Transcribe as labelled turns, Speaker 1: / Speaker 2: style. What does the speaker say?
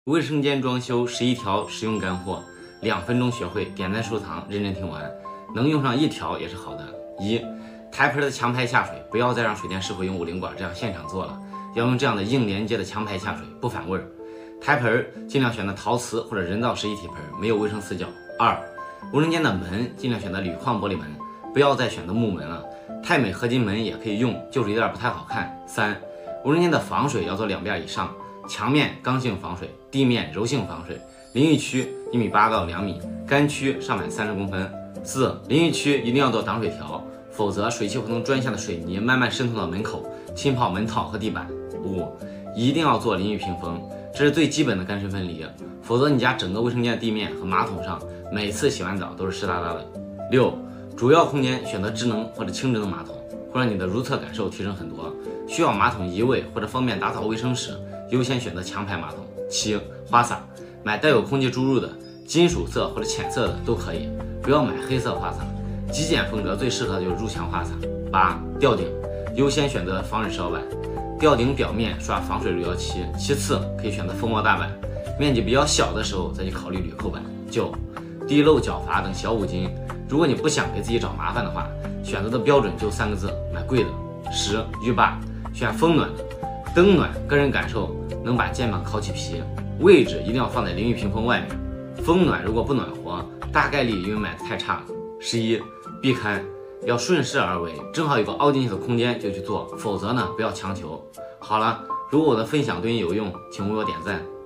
Speaker 1: 卫生间装修11条实用干货，2分钟学会，点赞收藏，认真听完，能用上1条也是好的。台盆的强排下水，不要再让水电师傅用5菱管这样现场做了，要用这样的硬连接的强排下水，不反味儿。台盆尽量选择陶瓷或者人造实一体盆，没有卫生死角。卫生间的门尽量选择铝矿玻璃门，不要再选择木门了，钛镁合金门也可以用，就是有点不太好看。卫生间的防水要做2遍以上，墙面刚性防水，地面柔性防水，淋浴区1.8米到2米，干区上满30公分。淋浴区一定要做挡水条，否则水汽会从砖下的水泥慢慢渗透到门口，浸泡门套和地板。一定要做淋浴屏风，这是最基本的干湿分离，否则你家整个卫生间的地面和马桶上每次洗完澡都是湿哒哒的。主要空间选择智能或者轻智能马桶，会让你的如厕感受提升很多。需要马桶移位或者方便打扫卫生时，优先选择强排马桶。花洒，买带有空气注入的，金属色或者浅色的都可以，不要买黑色花洒。极简风格最适合的就是入墙花洒。吊顶，优先选择防水石膏板，吊顶表面刷防水乳胶漆，其次可以选择蜂窝大板，面积比较小的时候再去考虑铝扣板。地漏角阀等小五金，如果你不想给自己找麻烦的话，选择的标准就3个字，买贵的。浴霸，选风暖的，灯暖个人感受能把肩膀烤起皮，位置一定要放在淋浴屏风外面。风暖如果不暖和，大概率因为买的太差了。壁龛要顺势而为，正好有个凹进去的空间就去做，否则呢不要强求。好了，如果我的分享对你有用，请为我点赞。